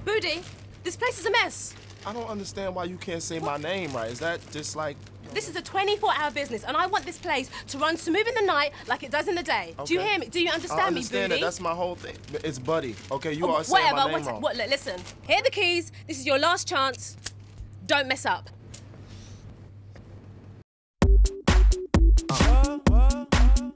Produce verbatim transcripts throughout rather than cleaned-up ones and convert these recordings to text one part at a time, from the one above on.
Booty, this place is a mess. I don't understand why you can't say what? my name right. Is that just like... This is a twenty-four hour business, and I want this place to run smooth in the night like it does in the day. Okay. Do you hear me? Do you understand, I understand me, Booty? That. That's my whole thing. It's Buddy, okay? You oh, are saying whatever, my name what, wrong. What, listen, here are the keys. This is your last chance. Don't mess up. Uh, uh,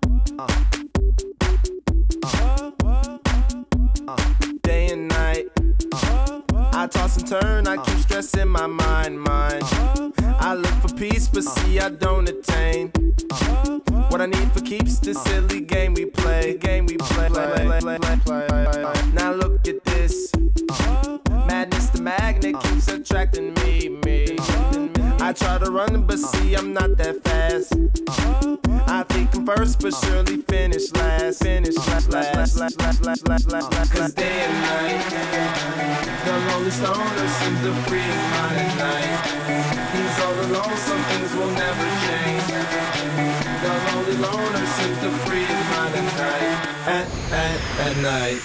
uh, uh, day and night, uh, I toss and turn, I keep stressing my mind, mind. I look for peace, but see I don't attain. What I need for keeps this silly game we play, game we play. Now look at this, madness the magnet keeps attracting me, me. I try to run, but see I'm not that fast. I think I'm first, but surely finish last. Finish last, last, last, last, last, last, last. Cause day and night, the lonely stoner seems to free his mind at night. He's all alone, some things will never change. The lonely loner seems to free his mind at night. At, at, at night.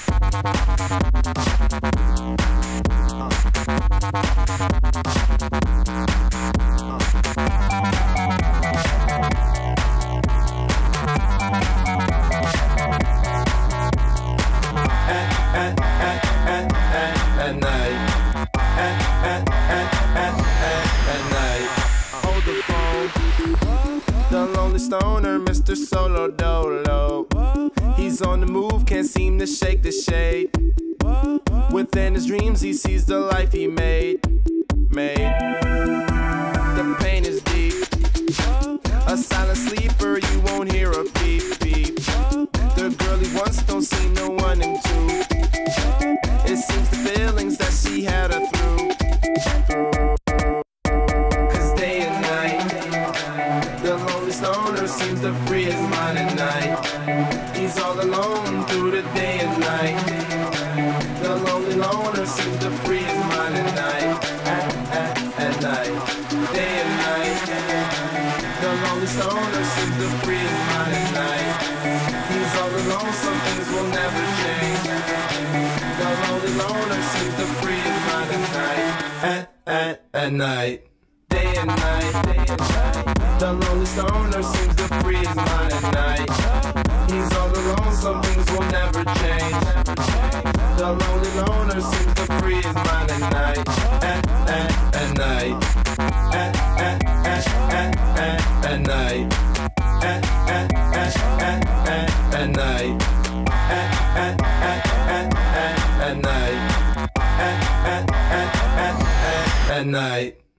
Stoner, Mister Solo Dolo. He's on the move, can't seem to shake the shade. Within his dreams, he sees the life he made. Made. The pain is deep. A silent sleeper, you won't hear a beep, beep. The girl he wants don't seem no one in two. It seems the feelings that she had her through. through. Cause day and night, the lonely stoner seems to free his mind at night. He's all alone through the day and night. The lonely loner seems to free his mind at night. At, at, at night. Day and night. The lonely stoner seems to free his mind at night. He's all alone, some things will never change. The lonely loner seems to free his mind at night. At, at, at night. Day and night. Day and night. The lonely stoner seems to free his mind at night. He's all alone, some things will never change. The lonely loner seems to free his mind at night. At, at, at night. At, at, at, at, at, at night. At, at, at, at, at, at night. At, at, at, at, at, at night. At, at, at, at, at, at night.